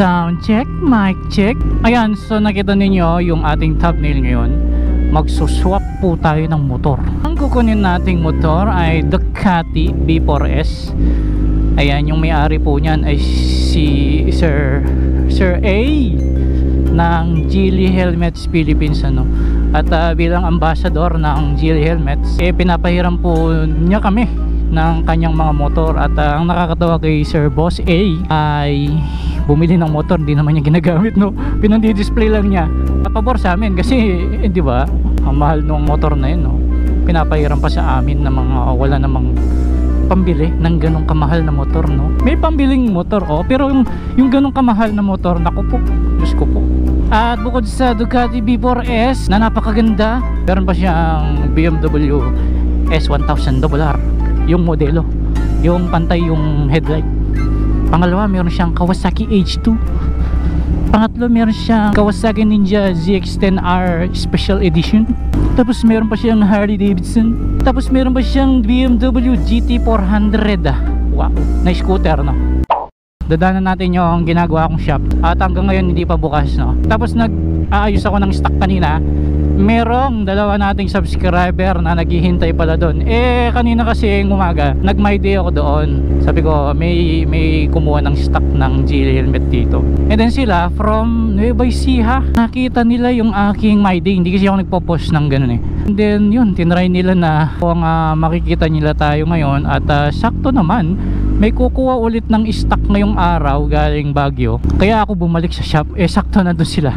Sound check, mic check. Ayan, so nakita ninyo yung ating thumbnail ngayon. Magsuswap po tayo ng motor. Ang kukunin nating motor ay Ducati B4S. Ayan, yung may-ari po niyan ay si Sir A ng Geely Helmets Philippines, ano. At bilang ambassador ng Geely Helmets, pinapahiram po niya kami ng kanyang mga motor. At ang nakakatawa kay Sir Boss A ay bumili ng motor, hindi naman niya ginagamit, no. Pinandi-display lang niya. Pabor sa amin kasi di ba, ang mahal ng motor na yun, no. Pinapahiram pa sa amin na mga wala namang pambili ng ganong kamahal na motor, no. May pambiling motor, pero yung ganong kamahal na motor, naku po, Diyos ko po. At bukod sa Ducati B4S na napakaganda, meron pa siyang BMW S1000RR, yung modelo, yung pantay yung headlight. Pangalawa, meron siyang Kawasaki H2. Pangatlo, meron siyang Kawasaki Ninja ZX-10R Special Edition. Tapos meron pa siyang Harley Davidson. Tapos meron pa siyang BMW GT400. Wow, na scooter, no. Dadanan natin yung ginagawa kong shop. At hanggang ngayon hindi pa bukas, no. Tapos nag-aayos ako ng stock kanina. Merong dalawa nating subscriber na naghihintay pala doon. Kanina kasi umaga nag-my day ako doon. Sabi ko may kumuha ng stock ng Geely helmet dito. And then sila from Nueva Ecija, nakita nila yung aking my day. Hindi kasi ako nagpo-post ng ganun eh. And then yun, tinry nila na kung makikita nila tayo ngayon. At sakto naman, may kukuha ulit ng stock ngayong araw galing Baguio. Kaya ako bumalik sa shop. Sakto na doon sila.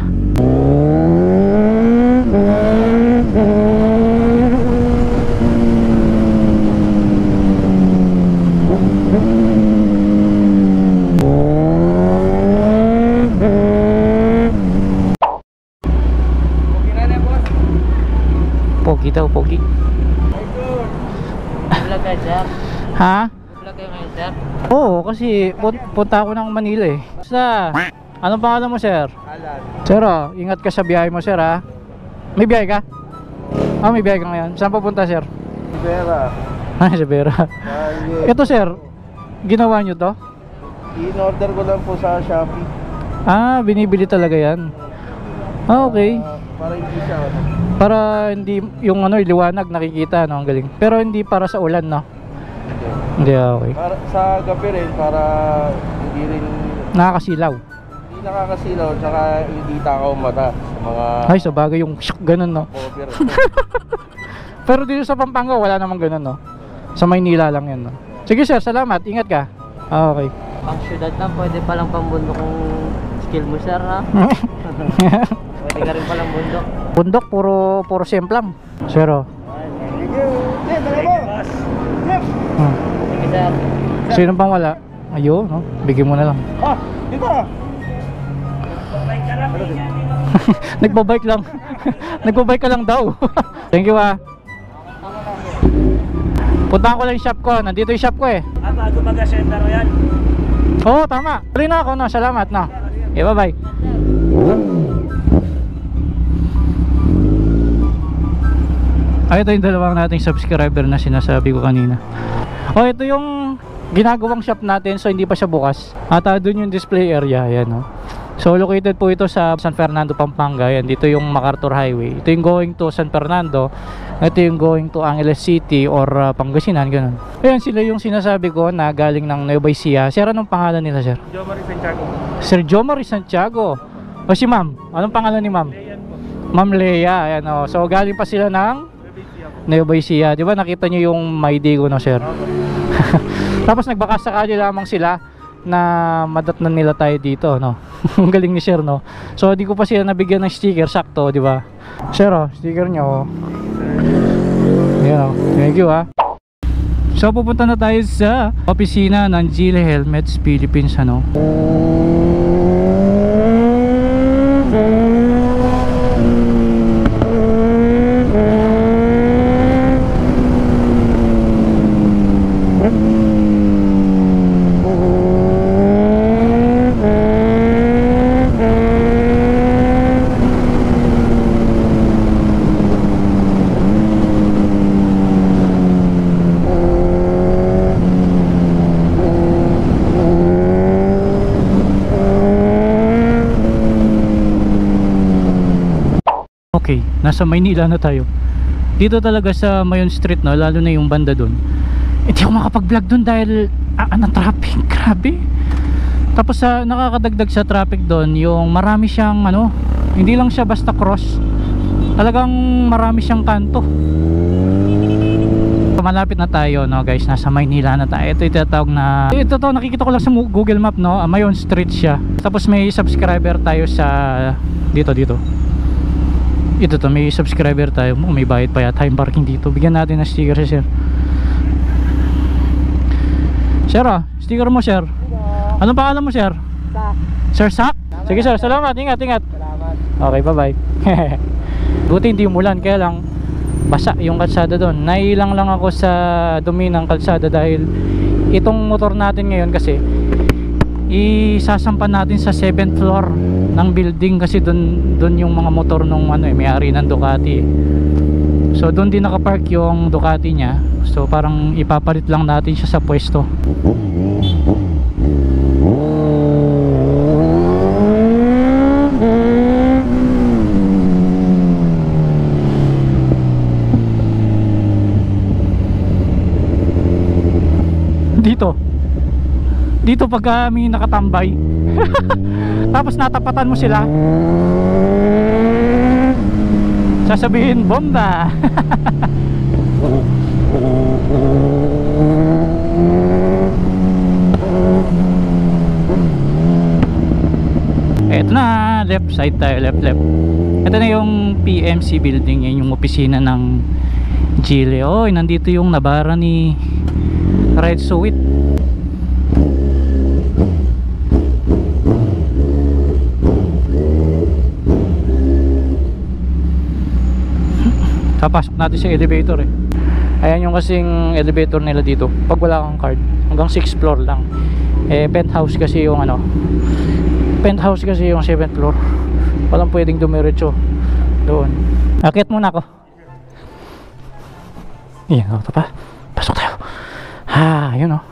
Pogi daw, pogi. Vlog ka, sir? Ha? Vlog kayo ngayon, sir? Oo, kasi punta ako ng Manila eh. Anong pangalan mo, sir? Alan. Sir, ingat ka sa biyahe mo, sir, ha? May biyahe ka? May biyahe ka ngayon. Saan papunta, sir? Vera. Sa Vera. Ito, sir, ginawa nyo to? In-order ko lang po sa Shopee. Binibili talaga yan. Okay. Para hindi siya Para hindi yung liwanag nakikita, no? Ang galing. Pero hindi para sa ulan, no? Hindi, okay. Para, sa gabi rin, para hindi rin Nakakasilaw. hindi nakakasilaw, tsaka hindi takaw mata sa mga Ay, sa bagay yung shock, ganun, no? cover. Pero dito sa Pampanga, wala namang ganun, no? Sa Maynila lang yan, no? Sige, sir, salamat. Ingat ka. Okay. Pang syudad lang, pwede palang pambundok kung skill mo, sir, ha? Pwede ka rin palang bundok. Bundok, puro semplang. Sir, Thank you. Tara mo. Sige, sir. Sino pang wala? Ayun, no? Bigyan mo na lang. Dito. Nagbabike lang. Nagbabike ka lang daw. Thank you, Puntahan ko lang yung shop ko. Nandito yung shop ko eh. Bago mag-ascender mo yan? Oo, tama. Tuloy na ako, no? Salamat, no? Okay, bye-bye. Ito yung dalawang nating subscriber na sinasabi ko kanina. Ito yung ginagawang shop natin, so hindi pa siya bukas. At doon yung display area, ayan, no? So located po ito sa San Fernando, Pampanga. Ayan, dito yung MacArthur Highway. Ito yung going to San Fernando. Ito yung going to Angeles City or Pangasinan, ganun. Ayan, sila yung sinasabi ko na galing ng Nueva Ecija. Sir, anong pangalan nila, sir? Jomari Santiago. Sir Jomari Santiago. O si ma'am, anong pangalan ni ma'am? Ma'am Leia. Ayan, so galing pa sila ng Nueva Ecija. Di ba nakita nyo yung my day ko, no, sir? Tapos nagbakasakali lamang sila na madatnan nila tayo dito, no? Ang galing ni sir, no? So di ko pa sila nabigyan ng sticker, sakto, di ba? Sir, sticker nyo. Ayan, thank you, So pupunta na tayo sa opisina ng Geely Helmets Philippines, ano? Okay, nasa Maynila na tayo. Dito talaga sa Mayon Street, no, lalo na yung banda doon. Hindi ako makapag-vlog doon dahil ng traffic, grabe. Tapos nakakadagdag sa traffic doon, yung marami siyang hindi lang siya basta cross. Talagang marami siyang kanto. Malapit na tayo, no guys, nasa Maynila na tayo. Ito itatawag na, ito to, nakikita ko lang sa Google Map, no, Mayon Street siya. Tapos may subscriber tayo sa dito. Ito to, may subscriber tayo. May bayad pa yata yung parking dito. Bigyan natin ng sticker si sir. Sir, sticker mo sir. Anong pangalan mo sir? Sak. Sir Sak? Sige sir, salamat, ingat. Salamat. Okay, bye bye. Buti hindi umulan, kaya lang basa yung kalsada doon. Nailang lang ako sa dumi ng kalsada dahil itong motor natin ngayon kasi isasampan natin sa 7th floor ng building kasi doon yung mga motor nung may-ari ng Ducati. So doon din nakapark yung Ducati niya. So parang ipapalit lang natin siya sa pwesto. Dito pag kami nakatambay tapos natapatan mo sila, sasabihin bomba. Eto na, left side tayo, left. Ito na yung PMC building, yan yung opisina ng Geely. Oh, nandito yung nabara ni Red Sweet. Papasok natin sa elevator eh. Ayan yung kasing elevator nila dito pag wala kang card, hanggang 6th floor lang. Penthouse kasi yung 7th floor. Walang pwedeng dumiretso doon. Akit muna ako. Iyan, ito pa. Pasok tayo. Yun o.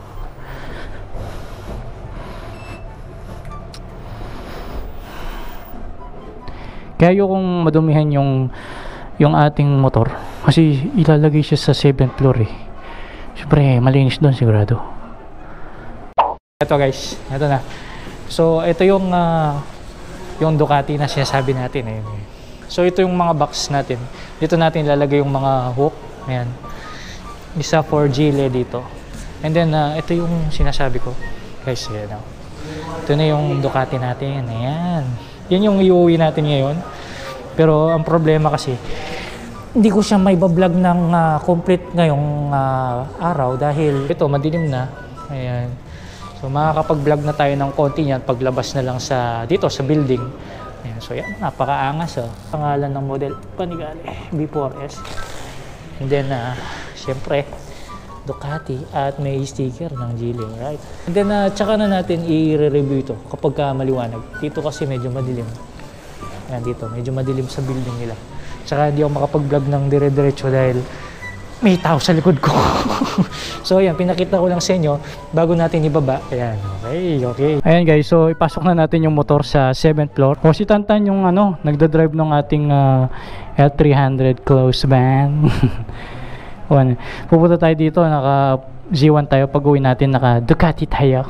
Kaya yung madumihan yung ating motor kasi ilalagay siya sa 7th floor eh. Siyempre malinis doon sigurado. Ito guys, ito na. So ito yung Ducati na sinasabi natin eh. So ito yung mga box natin. Dito natin ilalagay yung mga hook. Ayan. Isa for Geely dito. And then ito yung sinasabi ko guys, ayan. Ito na yung Ducati natin. Ayan. Yan yung iuwi natin ngayon. Pero ang problema kasi hindi ko siya may bablog ng complete ngayong araw dahil ito madilim na. Ayan. So makakapag-vlog na tayo ng konti niyan paglabas na lang dito sa building. Ayan. So yan, napakaangas oh. Pangalan ng model Panigale B4S. And then syempre Ducati at may sticker ng Geely, right? And then tsaka na natin i-review ito kapag maliwanag. Dito kasi medyo madilim. Ayan, dito medyo madilim sa building nila. Tsaka hindi ako makapag-vlog ng dire-diretso dahil may tao sa likod ko. So ayan, pinakita ko lang sa inyo bago natin ibaba. Ayan, okay. Ayan guys, so ipasok na natin yung motor sa 7th floor. O si Tantan yung nagda-drive ng ating L300 close van. Pupunta tayo dito, naka Z1 tayo. Pag uwi natin, naka Ducati tayo.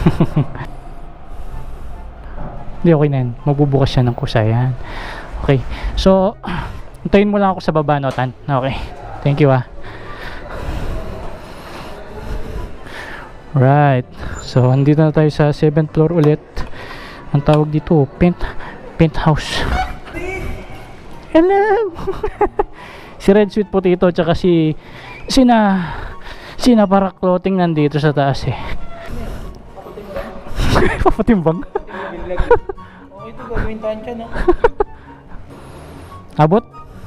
Hindi, okay na yan. Magbubukas siya ng kusayan. Okay, so hintayin mo lang ako sa baba, no, Tan? Okay, thank you Right, so andito na tayo sa 7th floor ulit. Ang tawag dito, penthouse. Hello. Si Red Sweet Potato tsaka si Sina para clothing nandito sa taas eh. Papatimbang. Oh, ito gagawin tansya na. Abot?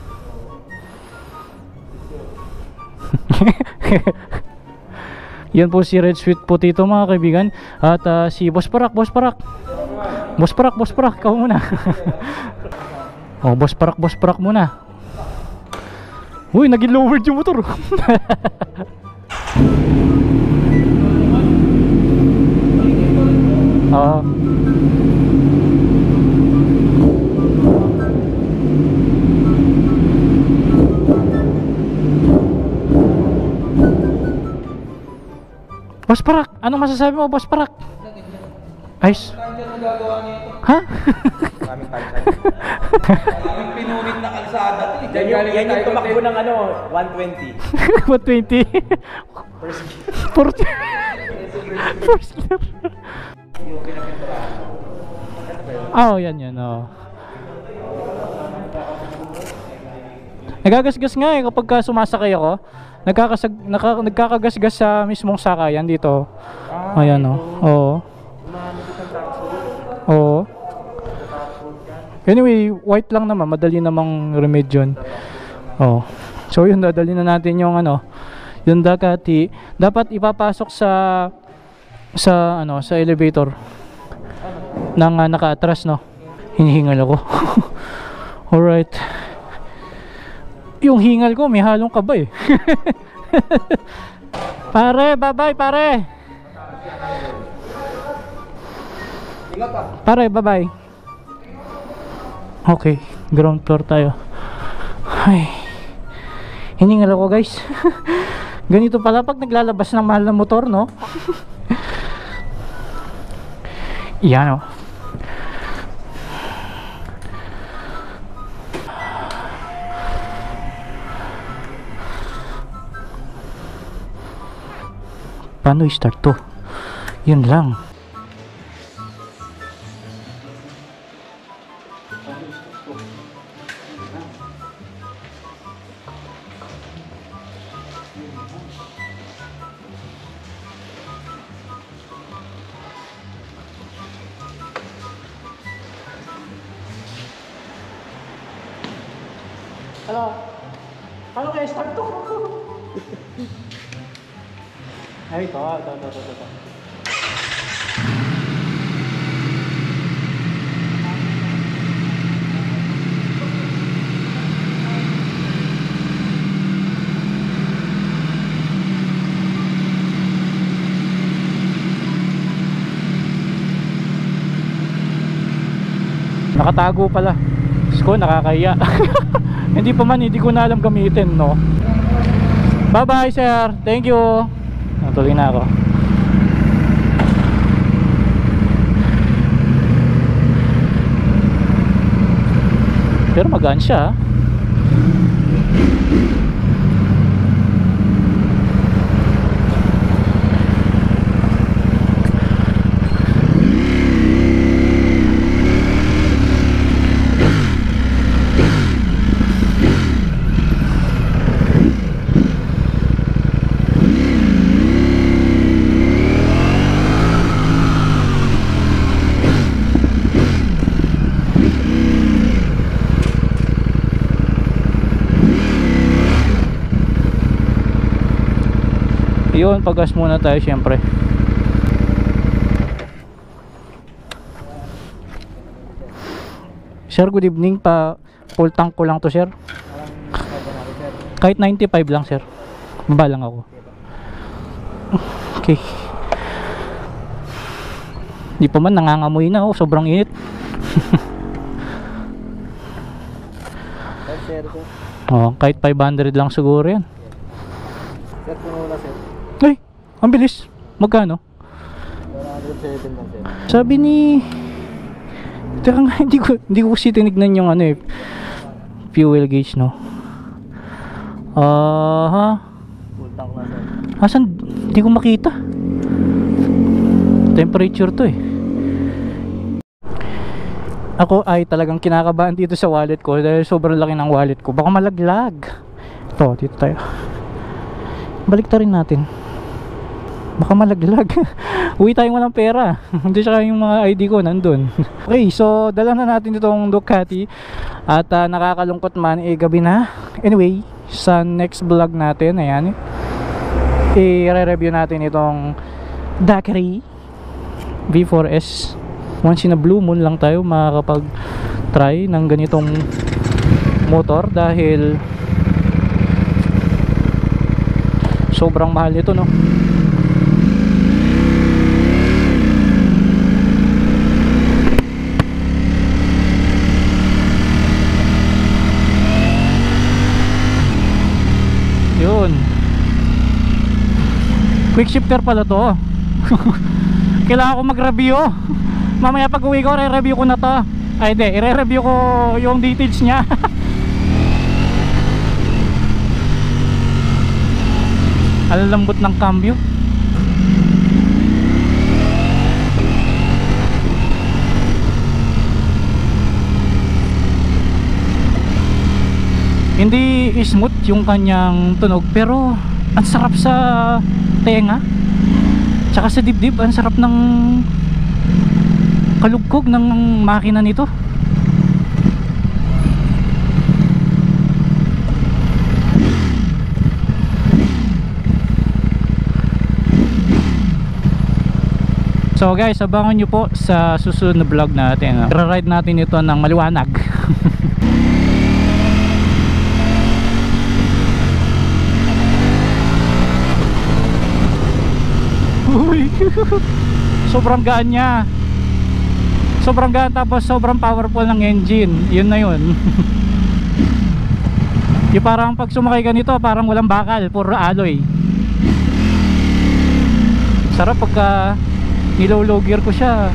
Yan po si Red Sweet Potato mga kaibigan. At si Boss Parak, ikaw muna. Oh, Boss Parak muna. Uy, naging lowered yung motor. Anong masasabi mo, Boss Parak? Ayos. Ha? Maraming kalsada. Maraming pinunit na kalsada. Yan yung tumakbo ng 120. 120. First gear. Oh, yan. Oh. Nagagasgas nga eh kapag sumasakay ako. Nagkakagasgas sa mismong sakayan dito. Ayan oh. Oo. Oo. Anyway, white lang naman, madali namang remedyon. Oh. So yun, dadali na natin yung yung Ducati. Dapat ipapasok sa elevator nang naka-atras, no. Hinihingal ako. Alright. Yung hingal ko may halong kaba eh. Pare, bye-bye pare. Pare, bye-bye. Okay, ground floor tayo. Ay, hiningal ako guys. Ganito pala pag naglalabas ng mahal na motor, no? Yan, oh. Paano i-start to? Yun lang. Hello? Paano kaya start to? Ay, ito. Nakatago pala. Diyos ko, nakakaya. Hindi pa man, hindi ko na alam gamitin, no? Bye bye sir, thank you. Natuloy na ako. Pero magaan siya. Yun, pag-gas muna tayo syempre. Sir, good evening. Full tank ko lang to sir. Kahit 95 lang sir. Baba lang ako. Okay. Di pa man, nangangamoy na. Sobrang init. Kahit 500 lang siguro yan. Sir, puno na sir. Ay, ang bilis. Magkano? 107 lang sir. Sabi ni... Teka nga, hindi ko kasi tinignan yung fuel gauge, no? Full tank na sir. Asan? Hindi ko makita. Temperature to eh. Ako ay talagang kinakabahan dito sa wallet ko dahil sobrang laki ng wallet ko. Baka malaglag. Ito, dito tayo. Balik ta rin natin. Baka malaglag. Uwi tayong walang pera. Hindi siya yung mga ID ko nandun. Okay, so dala na natin itong Ducati. At nakakalungkot man, gabi na. Anyway, sa next vlog natin, ayan, i-re-review natin itong Ducati V4S. Once in a blue moon lang tayo makakapag-try ng ganitong motor dahil sobrang mahal nito, no? Yun. Quick shifter pala to. Kailangan ko mag-review. Mamaya pag uwi ko, re-review ko na to. Ay hindi, i-review ko yung details niya. Ang lambot ng cambio. Hindi smooth yung kanyang tunog, pero ang sarap sa tenga. Tsaka sa dibdib, ang sarap ng kalugkog ng makina nito. So guys, abangan nyo po sa susunod na vlog natin. Ra-ride natin ito ng maliwanag. Uy, sobrang gaan niya. Sobrang gaan, tapos sobrang powerful ng engine. Yun na yun. Yung parang pag sumakay ka nito, parang walang bakal, puro alloy. Sarap pagka nilow gear ko siya.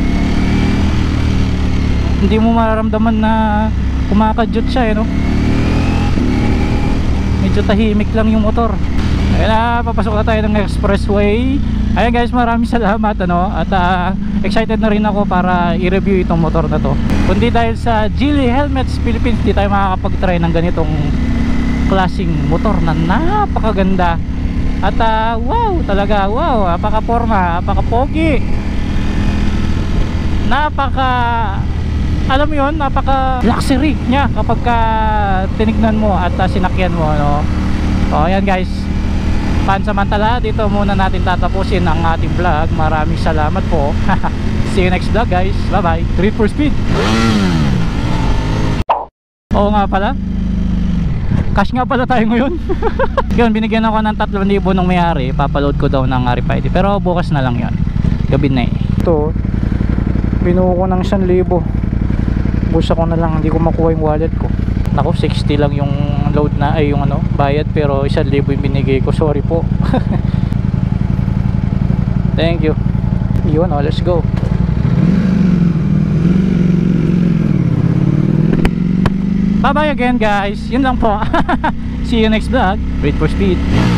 Hindi mo mararamdaman na kumakadyot siya, no? Medyo tahimik lang yung motor. Ayan na, papasok na tayo ng expressway. Ayan guys, maraming salamat, ano? At excited na rin ako para i-review itong motor na to. Kundi dahil sa Geely Helmets Philippines, di tayo makakapag-try ng ganitong klaseng motor na napakaganda. At wow, talaga wow, napaka-forma, napaka-pogi, alam mo yun, napaka-luxury niya kapag tinignan mo at sinakyan mo, no? So ayan guys, pansamantala dito muna natin tatapusin ang ating vlog. Maraming salamat po. See you next vlog guys, bye bye. Treat for speed. Oo nga pala, cash nga pala tayo ngayon. Yun, binigyan ako ng 3,000 nung may-ari. Papaload ko daw ng RFID, pero bukas na lang yun, gabi na eh. Ito, binuo ko ng 1,000. Busa ko na lang, hindi ko makuha yung wallet ko. Naku, 60 lang yung load na, ay yung ano, bayad, pero 1,000 yung binigay ko. Sorry po. Thank you. Yun, oh, let's go. Bye bye again guys. Yun lang po. See you next vlog. Wait for speed.